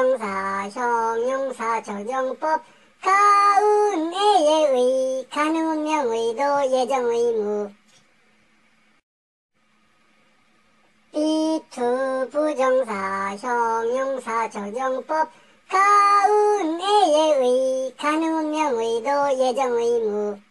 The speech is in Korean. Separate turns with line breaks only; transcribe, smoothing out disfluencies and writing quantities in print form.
부정사, 형용사, 조정법, 가운애의 의, 가능은 명의도, 예정의무. 비투 부정사, 형용사, 조정법, 가운애의 의, 가능은 명의도, 예정의무.